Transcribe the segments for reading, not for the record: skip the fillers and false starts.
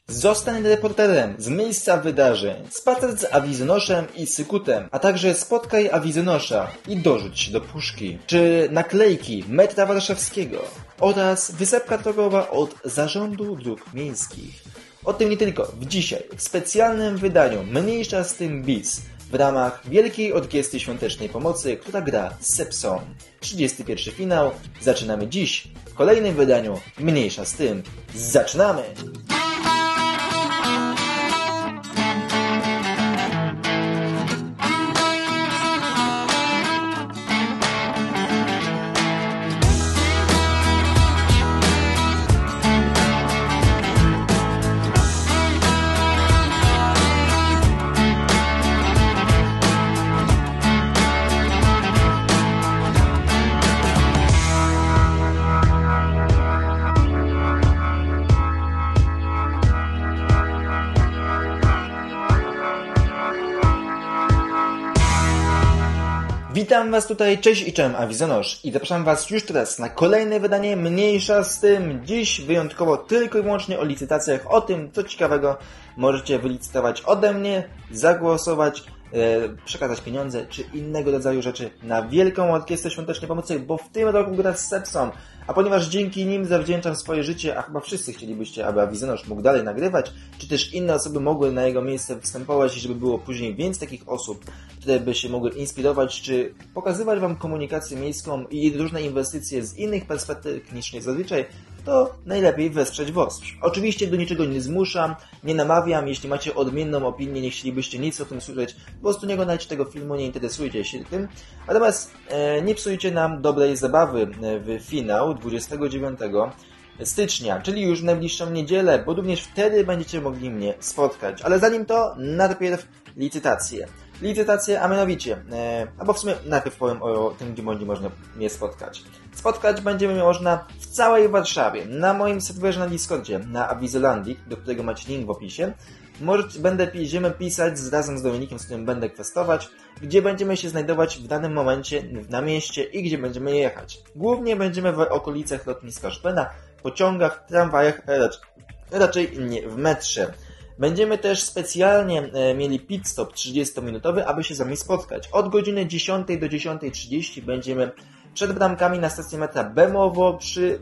Zostań reporterem z miejsca wydarzeń. Spacer z awizonoszem i sykutem, a także spotkaj awizonosza i dorzuć się do puszki. Czy naklejki metra warszawskiego oraz wysepka drogowa od Zarządu Dróg Miejskich. O tym nie tylko w dzisiaj, w specjalnym wydaniu Mniejsza z tym bis w ramach Wielkiej Orkiestry Świątecznej Pomocy, która gra z Sepsą. 31 finał. Zaczynamy dziś w kolejnym wydaniu Mniejsza z tym. Zaczynamy! Witam Was tutaj, cześć i czołem Awizonosz i zapraszam Was już teraz na kolejne wydanie Mniejsza z tym. Dziś wyjątkowo tylko i wyłącznie o licytacjach, o tym co ciekawego możecie wylicytować ode mnie, zagłosować, przekazać pieniądze czy innego rodzaju rzeczy na Wielką Orkiestrę Świątecznej Pomocy, bo w tym roku gra z Sepsą, a ponieważ dzięki nim zawdzięczam swoje życie, a chyba wszyscy chcielibyście, aby Awizonosz mógł dalej nagrywać, czy też inne osoby mogły na jego miejsce występować i żeby było później więcej takich osób, które by się mogły inspirować, czy pokazywać Wam komunikację miejską i różne inwestycje z innych perspektyw niż zazwyczaj, to najlepiej wesprzeć WOSP. Oczywiście do niczego nie zmuszam, nie namawiam, jeśli macie odmienną opinię, nie chcielibyście nic o tym słyszeć, po prostu nie oglądajcie tego filmu, nie interesujcie się tym. Natomiast nie psujcie nam dobrej zabawy w finał 29 stycznia, czyli już w najbliższą niedzielę, bo również wtedy będziecie mogli mnie spotkać. Ale zanim to, najpierw licytacje. Licytacje, a mianowicie, albo w sumie najpierw powiem o tym, gdzie będzie można mnie spotkać. Spotkać będziemy można w całej Warszawie, na moim serwerze na Discordzie, na Awizolandii, do którego macie link w opisie. Będziemy pisać razem z Dominikiem, z którym będę kwestować, gdzie będziemy się znajdować w danym momencie na mieście i gdzie będziemy jechać. Głównie będziemy w okolicach lotniska Szpena, pociągach, tramwajach, raczej nie w metrze. Będziemy też specjalnie mieli pit stop 30-minutowy, aby się z Wami spotkać. Od godziny 10 do 10:30 będziemy przed bramkami na stacji metra Bemowo przy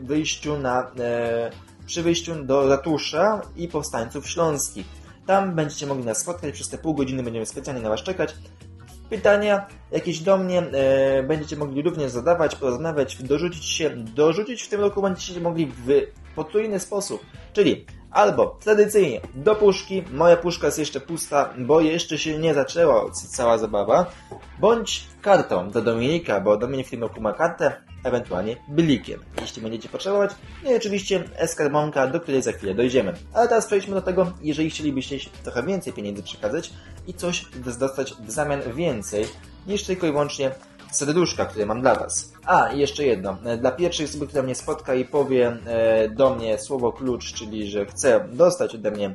wyjściu do ratusza i Powstańców Śląskich. Tam będziecie mogli nas spotkać, przez te pół godziny będziemy specjalnie na Was czekać. Pytania jakieś do mnie będziecie mogli również zadawać, porozmawiać, dorzucić w tym roku będziecie mogli w potrójny sposób, czyli albo tradycyjnie do puszki, moja puszka jest jeszcze pusta, bo jeszcze się nie zaczęła cała zabawa, bądź kartą do Dominika, bo Dominik w tym roku ma kartę, ewentualnie blikiem, jeśli będziecie potrzebować. No i oczywiście skarbonka, do której za chwilę dojdziemy. Ale teraz przejdźmy do tego, jeżeli chcielibyście trochę więcej pieniędzy przekazać i coś dostać w zamian więcej niż tylko i wyłącznie serduszka, które mam dla Was. A, i jeszcze jedno. Dla pierwszej osoby, która mnie spotka i powie do mnie słowo klucz, czyli że chce dostać ode mnie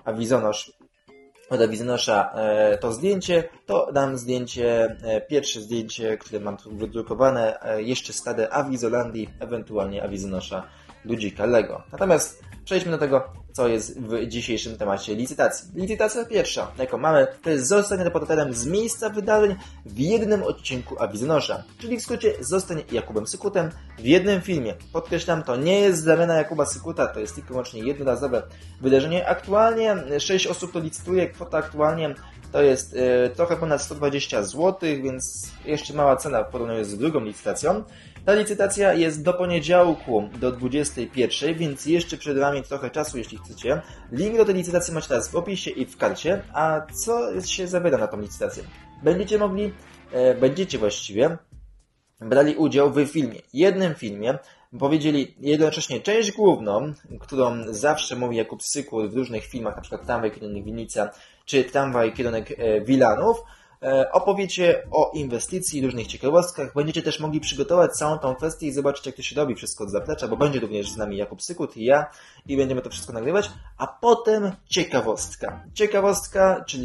od Awizonosza to zdjęcie, to dam zdjęcie, pierwsze zdjęcie, które mam tu wydrukowane, jeszcze stare Awizolandii, ewentualnie Awizonosza Ludzika Lego. Natomiast przejdźmy do tego, co jest w dzisiejszym temacie licytacji. Licytacja pierwsza, jaką mamy, to jest zostań reporterem z miejsca wydarzeń w jednym odcinku Awizonosza. Czyli w skrócie zostań Jakubem Sykutem w jednym filmie. Podkreślam, to nie jest zamiana Jakuba Sykuta, to jest tylko i wyłącznie jednorazowe wydarzenie. Aktualnie 6 osób to licytuje, kwota aktualnie to jest trochę ponad 120 zł, więc jeszcze mała cena w porównaniu z drugą licytacją. Ta licytacja jest do poniedziałku do 21, więc jeszcze przed Wami trochę czasu, jeśli chcecie. Link do tej licytacji macie teraz w opisie i w karcie. A co się zawiera na tą licytację? Będziecie właściwie brali udział w filmie. Jednym filmie. Powiedzieli jednocześnie część główną, którą zawsze mówi Jakub Sykut w różnych filmach, np. Tramwaj kierunek Winnica, czy Tramwaj kierunek Wilanów. Opowiecie o inwestycji, różnych ciekawostkach. Będziecie też mogli przygotować całą tą kwestię i zobaczyć, jak to się robi wszystko od zaplecza, bo będzie również z nami Jakub Sykut i ja i będziemy to wszystko nagrywać. A potem ciekawostka. Ciekawostka, czyli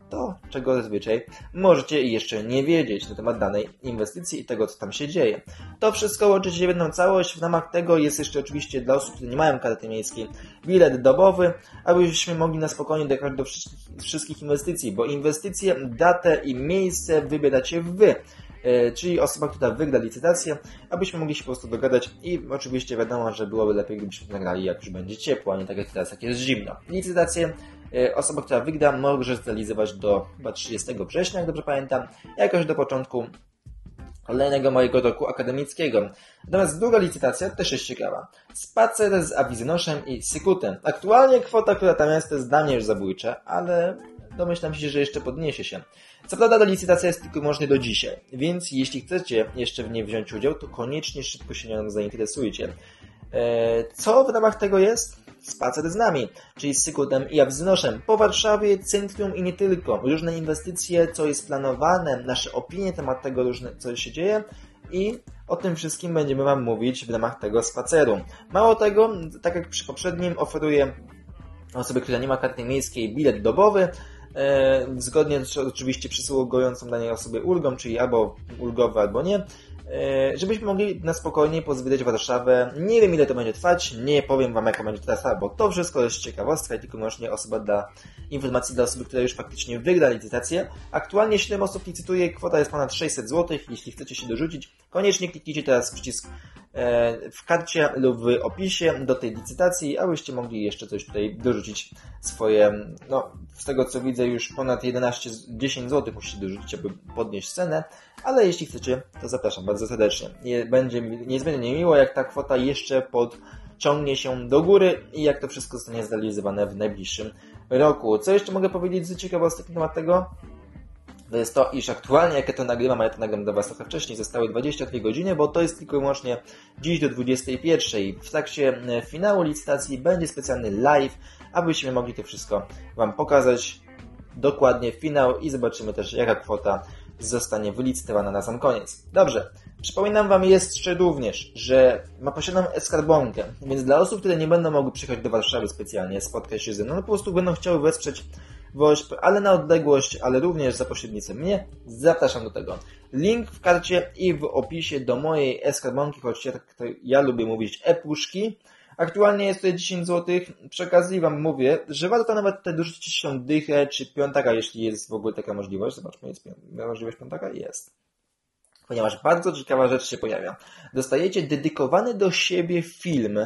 to, czego zazwyczaj możecie jeszcze nie wiedzieć na temat danej inwestycji i tego, co tam się dzieje. To wszystko łączy się w jedną całość. W ramach tego jest jeszcze oczywiście dla osób, które nie mają karty miejskiej, bilet dobowy, abyśmy mogli na spokojnie dojechać do wszystkich inwestycji, bo inwestycje, datę i miejsce wybieracie wy. Czyli osoba, która wygra licytację, abyśmy mogli się po prostu dogadać i oczywiście wiadomo, że byłoby lepiej, gdybyśmy nagrali, jak już będzie ciepło, a nie tak jak teraz, jak jest zimno. Licytację osoba, która wygra, może zrealizować do chyba 30 września, jak dobrze pamiętam, jakoś do początku kolejnego mojego roku akademickiego. Natomiast druga licytacja też jest ciekawa. Spacer z Awizynoszem i Sykutem. Aktualnie kwota, która tam jest, to jest dla mnie już zabójcza, ale domyślam się, że jeszcze podniesie się. Co prawda ta licytacja jest tylko możliwa do dzisiaj, więc jeśli chcecie jeszcze w niej wziąć udział, to koniecznie szybko się nią zainteresujcie. Co w ramach tego jest? Spacer z nami, czyli z Sykutem i Awizynoszem po Warszawie, centrum i nie tylko. Różne inwestycje, co jest planowane, nasze opinie na temat tego, różne, co się dzieje i o tym wszystkim będziemy Wam mówić w ramach tego spaceru. Mało tego, tak jak przy poprzednim, oferuję osobie, która nie ma karty miejskiej, bilet dobowy, zgodnie z oczywiście przysługującą danej osobie ulgą, czyli albo ulgowe, albo nie, żebyśmy mogli na spokojnie pozwiedzać Warszawę. Nie wiem, ile to będzie trwać, nie powiem Wam, jaka będzie trasa, bo to wszystko jest ciekawostka i tylko wyłącznie osoba da informacji dla osoby, która już faktycznie wygra licytację. Aktualnie 7 osób licytuje, kwota jest ponad 600 zł. Jeśli chcecie się dorzucić, koniecznie kliknijcie teraz przycisk w karcie lub w opisie do tej licytacji, abyście mogli jeszcze coś tutaj dorzucić swoje, no z tego co widzę już ponad 10 zł musicie dorzucić, aby podnieść cenę, ale jeśli chcecie, to zapraszam bardzo serdecznie. Będzie niezmiernie miło, jak ta kwota jeszcze podciągnie się do góry i jak to wszystko zostanie zrealizowane w najbliższym roku. Co jeszcze mogę powiedzieć z ciekawostek na temat tego? To jest to, iż aktualnie, jak ja to nagrywam, a ja to nagram dla Was trochę wcześniej, zostały 22 godziny, bo to jest tylko i wyłącznie dziś do 21. W trakcie finału licytacji będzie specjalny live, abyśmy mogli to wszystko Wam pokazać dokładnie finał i zobaczymy też, jaka kwota zostanie wylicytowana na sam koniec. Dobrze, przypominam Wam jeszcze również, że posiadam e-skarbonkę, więc dla osób, które nie będą mogły przyjechać do Warszawy specjalnie, spotkać się ze mną, no po prostu będą chciały wesprzeć WOŚP, ale na odległość, ale również za pośrednictwem mnie, zapraszam do tego. Link w karcie i w opisie do mojej e-skarbonki, choć ja lubię mówić e-puszki. Aktualnie jest to 10 zł. Przy okazji Wam mówię, że warto nawet tutaj dorzucić się dychę czy piątaka, jeśli jest w ogóle taka możliwość. Zobaczmy, jest możliwość piątaka? Jest. Ponieważ bardzo ciekawa rzecz się pojawia. Dostajecie dedykowany do siebie film,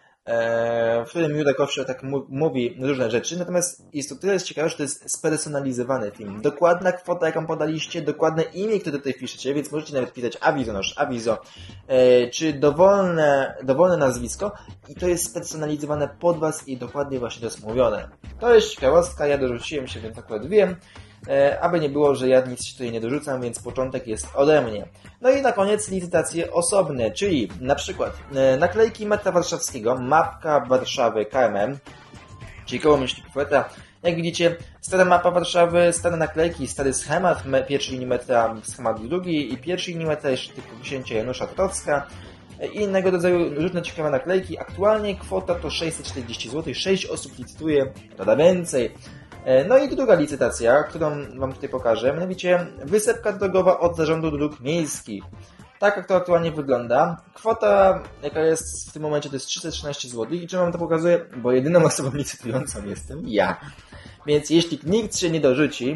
w którym Jurek Owsior tak mówi różne rzeczy, natomiast jest to tyle ciekawe, że to jest spersonalizowany film. Dokładna kwota, jaką podaliście, dokładne imię, które tutaj piszecie, więc możecie nawet pisać Awizonosz, Awizo, czy dowolne nazwisko i to jest spersonalizowane pod Was i dokładnie właśnie to jest mówione. To jest ciekawostka, ja dorzuciłem się, więc akurat wiem, aby nie było, że ja nic tutaj nie dorzucam, więc początek jest ode mnie. No i na koniec licytacje osobne, czyli na przykład naklejki metra warszawskiego, mapka Warszawy KMM, czyli koło myślników metra. Jak widzicie, stara mapa Warszawy, stare naklejki, stary schemat pierwszej linii metra, schemat drugi i pierwszej linii metra jeszcze tylko księcia Janusza Trocka i innego rodzaju różne ciekawe naklejki. Aktualnie kwota to 640 zł, 6 osób licytuje, to da więcej. No i druga licytacja, którą Wam tutaj pokażę, mianowicie wysepka drogowa od Zarządu Dróg Miejskich. Tak jak to aktualnie wygląda. Kwota, jaka jest w tym momencie, to jest 313 zł. I czemu Wam to pokazuję? Bo jedyną osobą licytującą jestem ja. Więc jeśli nikt się nie dorzuci,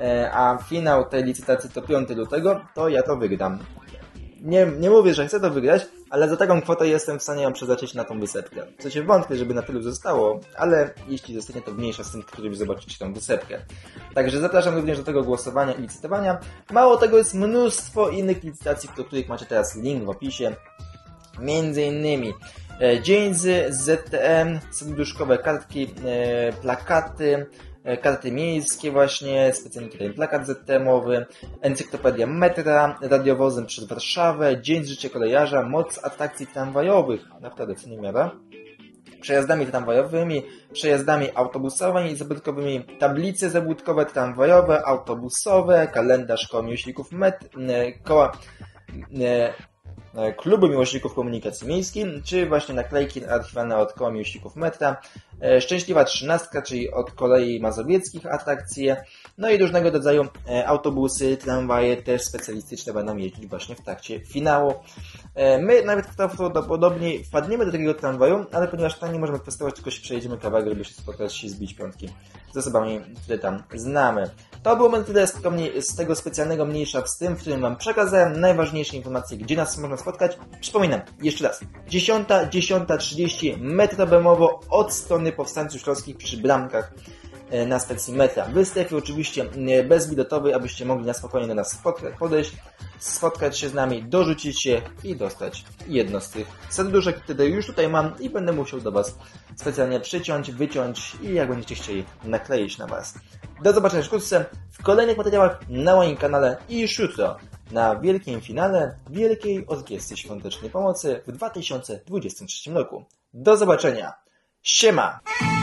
a finał tej licytacji to 5 lutego, to ja to wygram. Nie mówię, że chcę to wygrać, ale za taką kwotę jestem w stanie ją przeznaczyć na tą wysepkę. W sensie wątpię, żeby na tylu zostało, ale jeśli zostanie, to mniejsza z tym, którym zobaczycie tą wysepkę. Także zapraszam również do tego głosowania i licytowania. Mało tego, jest mnóstwo innych licytacji, do których macie teraz link w opisie. Między innymi dzieńzy, ZTM, serduszkowe kartki, plakaty, karty miejskie właśnie, specjalny tutaj plakat ZTM-owy, encyklopedia metra, radiowozem przez Warszawę, dzień z życia kolejarza, moc atrakcji tramwajowych, naprawdę co nie miara, przejazdami tramwajowymi, przejazdami autobusowymi i zabytkowymi, tablice zabudkowe tramwajowe, autobusowe, kalendarz koła miłośników klubu miłośników komunikacji miejskiej, czy właśnie naklejki archiwalne od koła miłośników metra, Szczęśliwa Trzynastka, czyli od kolei mazowieckich atrakcje, no i różnego rodzaju autobusy, tramwaje też specjalistyczne będą jeździć właśnie w trakcie finału. My nawet prawdopodobnie wpadniemy do takiego tramwaju, ale ponieważ tam nie możemy testować, tylko się przejedziemy kawałek, żeby się spotkać i zbić piątki z osobami, które tam znamy. To było tyle z tego specjalnego mniejsza z tym, w którym Wam przekazałem najważniejsze informacje, gdzie nas można spotkać. Przypominam, jeszcze raz, 10:30 metro bemowo od strony Powstańców Śląskich przy bramkach na stacji metra. W strefie oczywiście bezbiletowej, abyście mogli na spokojnie do nas podejść, spotkać się z nami, dorzucić się i dostać jedno z tych serduszek, które już tutaj mam i będę musiał do Was specjalnie przyciąć, wyciąć i jak będziecie chcieli nakleić na Was. Do zobaczenia wkrótce w kolejnych materiałach na moim kanale i już jutro na wielkim finale Wielkiej Orkiestry Świątecznej Pomocy w 2023 roku. Do zobaczenia. Siema!